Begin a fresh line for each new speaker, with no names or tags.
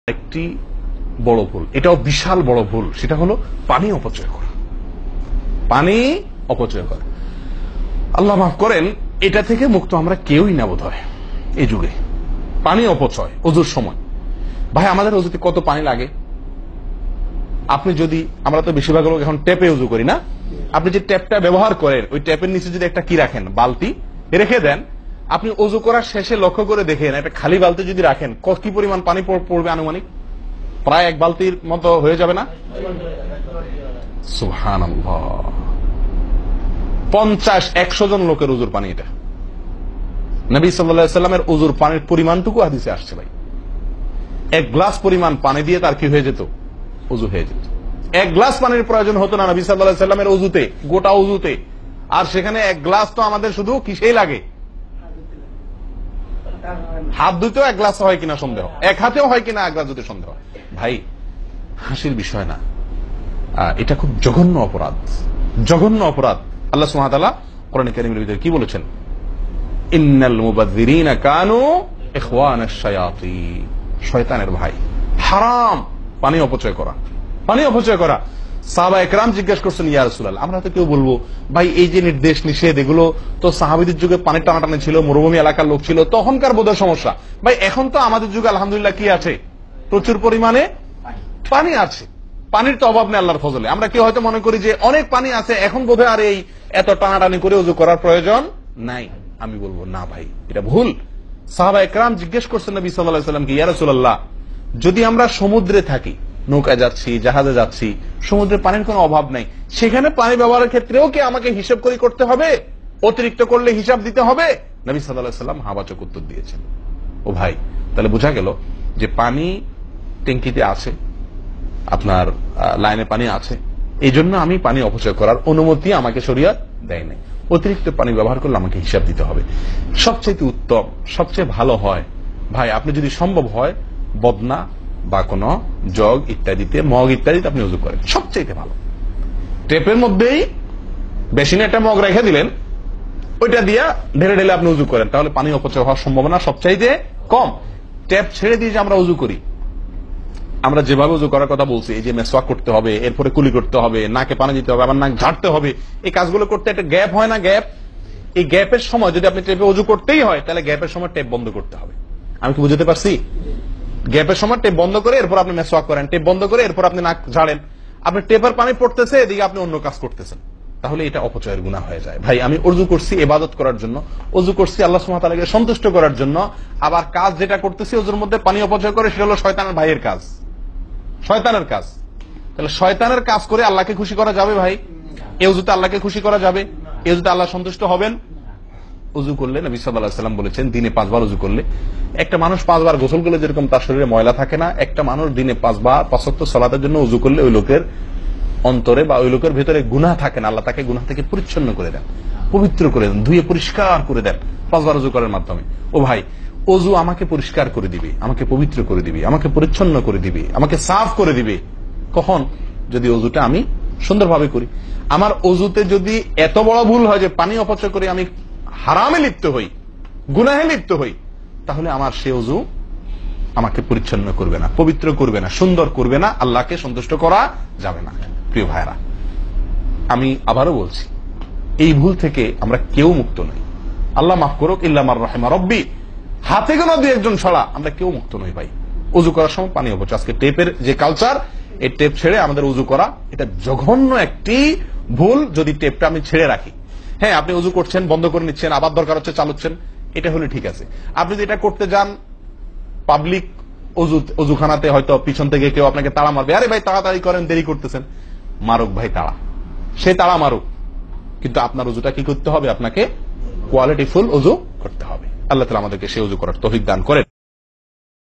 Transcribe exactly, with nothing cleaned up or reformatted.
একটি বড় ভুল, এটাও বিশাল বড় ভুল, সেটা হলো পানি অপচয় করা। পানি অপচয় করা, আল্লাহ মাফ করেন, এটা থেকে মুক্ত আমরা কেউই না বোধ হয় এই যুগে। পানি অপচয় ওযুর সময়, ভাই আমাদের ওযুতে কত পানি লাগে। আপনি যদি, আমরা তো বেশিরভাগ লোক এখন ট্যাপে ওযু করি না, আপনি যে ট্যাপটা ব্যবহার করেন ওই ট্যাপের নিচে যদি একটা কি রাখেন, বালতি রেখে দেন, আপনি ওযু করার শেষে লক্ষ্য করে দেখেন একটা খালি বালতি যদি রাখেন কি পরিমাণ পানি পড়বে আনুমানিক? প্রায় এক বালতির মতো হয়ে যাবে না? সুবহানাল্লাহ, পঞ্চাশ একশো জন লোকের ওযুর পানি এটা। নবী সাল্লাল্লাহু আলাইহি সাল্লামের ওযুর পানির পরিমাণটুকু হাদিসে আসছে ভাই। এক গ্লাস পরিমাণ পানি দিয়ে তার কি হয়ে যেত? ওযু হয়ে যেত। এক গ্লাস পানির প্রয়োজন হতো না নবী সাল্লাল্লাহু আলাইহি সাল্লামের ওযুতে, গোটা ওযুতে। আর সেখানে এক গ্লাস তো আমাদের শুধু কিসেই লাগে? হাত ধুতেও এক গ্লাস হয় কিনা সন্দেহ, এক হাতেও হয় কিনা এক গ্লাস ধুতে সন্দেহ। ভাই হাসির বিষয় না, এটা খুব জঘন্য অপরাধ, জঘন্য অপরাধ। আল্লাহ সুবহানাহু ওয়া তাআলা কোরআনে কারীমের ভিতরে কি বলেছেন? ইন্নাল মুবাযযিরিনা কানু ইখওয়ানাশ শায়াতিন, শয়তানের ভাই। হারাম পানি অপচয় করা, পানি অপচয় করা। সাহাবায়ে কেরাম জিজ্ঞেস করছেন, ইয়া রাসূলুল্লাহ, আমরা তো কেউ বলবো ভাই এই যে নির্দেশ নিষেধ এগুলো তো সাহাবীদের যুগে পানি টানাটানি ছিল, মরুভূমি এলাকার লোক ছিল, তখনকার বোধহয় সমস্যা। ভাই এখন তো আমাদের যুগে আলহামদুলিল্লাহ কি আছে? প্রচুর পরিমাণে পানি আছে, পানির তো অভাব নেই আল্লাহর ফজলে। আমরা কি হয়তো মনে করি যে অনেক পানি আছে, এখন বোধহয় আর এই এত টানাটানি করে ওযু করার প্রয়োজন নাই। আমি বলবো না ভাই, এটা ভুল। সাহাবায়ে কেরাম জিজ্ঞেস করছেন নবী সাল্লাল্লাহু আলাইহি ওয়াসাল্লামকে, ইয়া রাসূলুল্লাহ, যদি আমরা সমুদ্রে থাকি, নৌকায় যাচ্ছি, জাহাজে যাচ্ছি, সমুদ্রে পানির কোনো অভাব নাই, সেখানে পানি ব্যবহারের ক্ষেত্রেও কি আমাকে হিসাব করে করতে হবে? অতিরিক্ত করলে হিসাব দিতে হবে? নবী সাল্লাল্লাহু আলাইহি ওয়াসাল্লাম হাবাচক উত্তর দিয়েছেন। ও ভাই, তাহলে বোঝা গেল যে পানি ট্যাঙ্কিতে আছে, আপনার লাইনে পানি আছে, এই জন্য আমি পানি অপচয় করার অনুমতি আমাকে শরীয়ত দেয় নাই। অতিরিক্ত পানি ব্যবহার করলে আমাকে হিসাব দিতে হবে। সবচেয়ে উত্তম, সবচেয়ে ভালো হয় ভাই, আপনি যদি সম্ভব হয় বদনা বা কোন জগ ইত্যাদিতে, মগ ইত্যাদিতে আপনি ওযু করেন, সবচেয়ে ভালো। টেপের মধ্যেই বেসিনে একটা মগ রেখে দিলেন, ওইটা দিয়া ঢেলে ঢেলে আপনি ওযু করেন, তাহলে পানি অপচয় হওয়ার সম্ভাবনা সবচাইতে কম। ট্যাপ ছেড়ে দিয়ে যে আমরা ওযু করি, আমরা যেভাবে ওযু করার কথা বলছি, এই যে মেসওয়াক করতে হবে, এরপরে কুলি করতে হবে, নাকে পানি দিতে হবে, আবার নাক ঝাড়তে হবে, এই কাজগুলো করতে একটা গ্যাপ হয় না? গ্যাপ, এই গ্যাপের সময় যদি আপনি টেপে ওযু করতেই হয়, তাহলে গ্যাপের সময় টেপ বন্ধ করতে হবে। আমি কি বুঝতে পারছি? গ্যাপের সময় টেপ বন্ধ করে এরপর আপনি মেসওয়াক করেন, টেপ বন্ধ করে এরপর আপনি নাক ঝাড়েন। আপনি টেপের পানি পড়তেছে, এদিকে আপনি অন্য কাজ করতেছেন, তাহলে এটা অপচয়ের গুনাহ হয়ে যায়। ভাই আমি ওযু করছি ইবাদত করার জন্য, ওযু করছি আল্লাহ সুবহানাহু ওয়া তাআলাকে সন্তুষ্ট করার জন্য, আবার কাজ যেটা করতেছি ওযুর মধ্যে পানি অপচয় করে, সেটা হলো শয়তানের ভাইয়ের কাজ, শয়তানের কাজ। তাহলে শয়তানের কাজ করে আল্লাহকে খুশি করা যাবে ভাই? এই ওযুতে আল্লাহকে খুশি করা যাবে? এই ওযুতে আল্লাহ সন্তুষ্ট হবেন? ওযু করলে নবী সাল্লাল্লাহু আলাইহি ওয়াসাল্লাম বলেছেন, দিনে পাঁচবার ওযু করলে, একটা মানুষ পাঁচবার গোসল করলে যেরকম তার শরীরে ময়লা থাকে না, একটা মানুষ দিনে পাঁচবার পাঁচ ওয়াক্ত সালাতের জন্য ওযু করলে ওই লোকের অন্তরে বা ওই লোকের ভেতরে গুনাহ থাকে না, আল্লাহ তাকে গুনাহ থেকে পরিচ্ছন্ন করে দেন, পবিত্র করে দেন, ধুয়ে পরিষ্কার করে দেন পাঁচবার ওযু করার মাধ্যমে। ও ভাই, ওযু আমাকে পরিষ্কার করে দিবে, আমাকে পবিত্র করে দিবে, আমাকে পরিচ্ছন্ন করে দিবে, আমাকে সাফ করে দিবে। কখন? যদি ওযুটা আমি সুন্দরভাবে করি। আমার ওযুতে যদি এত বড় ভুল হয় যে পানি অপচয় করে আমি হারামে লিপ্ত হই, গুনাহে লিপ্ত হই, তাহলে আমার সে ওযু আমাকে পরিচ্ছন্ন করবে না, পবিত্র করবে না, সুন্দর করবে না, আল্লাহকে সন্তুষ্ট করা যাবে না। প্রিয় ভাইরা, আমি আবারও বলছি, এই ভুল থেকে আমরা কেউ মুক্ত নই। আল্লাহ মাফ করুক, ইল্লা মান রাহিমা রব্বি, হাতে গোনা দুই একজন ছাড়া আমরা কেউ মুক্ত নই ভাই। ওযু করার সময় পানি অপচয়, আজকে টেপের যে কালচার, এই টেপ ছেড়ে আমাদের ওযু করা, এটা জঘন্য একটি ভুল। যদি টেপটা আমি ছেড়ে রাখি, হ্যাঁ আপনি ওযু করছেন, বন্ধ করে নিচ্ছেন, আবার দরকার হচ্ছে চালাচ্ছেন, এটা হলে ঠিক আছে। আপনি যদি এটা করতে যান পাবলিক ওযু ওযুখানাতে, হয়তো পিছন থেকে কেউ আপনাকে তাড়া মারবে, আরে ভাই তাড়াতাড়ি করেন, দেরি করতেছেন, মারুক ভাই তাড়া, সে তাড়া মারুক, কিন্তু আপনার ওযুটা কি করতে হবে? আপনাকে কোয়ালিটিফুল ওযু করতে হবে। আল্লাহ তাআলা আমাদেরকে সে ওযু করার তৌফিক দান করেন।